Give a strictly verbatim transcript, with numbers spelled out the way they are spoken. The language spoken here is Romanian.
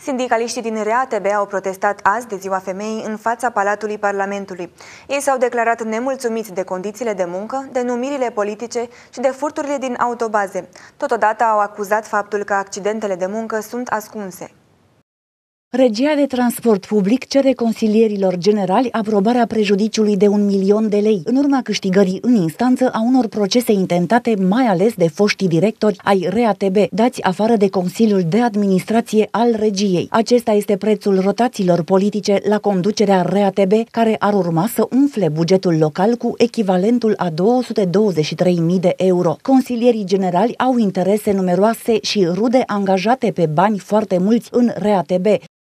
Sindicaliștii din R A T B au protestat azi de Ziua Femeii în fața Palatului Parlamentului. Ei s-au declarat nemulțumiți de condițiile de muncă, de numirile politice și de furturile din autobaze. Totodată au acuzat faptul că accidentele de muncă sunt ascunse. Regia de transport public cere consilierilor generali aprobarea prejudiciului de un milion de lei, în urma câștigării în instanță a unor procese intentate mai ales de foștii directori ai R A T B, dați afară de Consiliul de Administrație al Regiei. Acesta este prețul rotațiilor politice la conducerea R A T B, care ar urma să umfle bugetul local cu echivalentul a două sute douăzeci și trei mii de euro. Consilierii generali au interese numeroase și rude angajate pe bani foarte mulți în R A T B.